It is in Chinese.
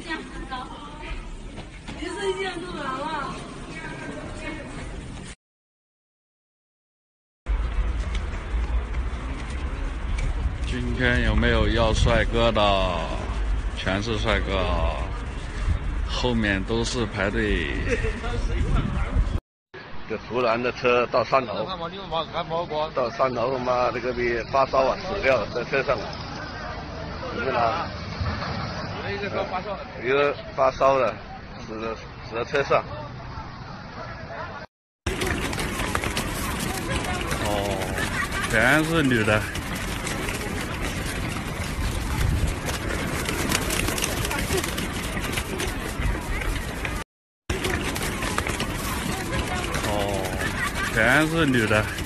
你是一样都完了。 今天有没有要帅哥的？全是帅哥，后面都是排队。 这突然的车到3楼，到3楼妈这个逼发烧啊，死掉了在车上。你们呢？一个发烧的，死在车上。 哦，全是女的。哦，全是女的。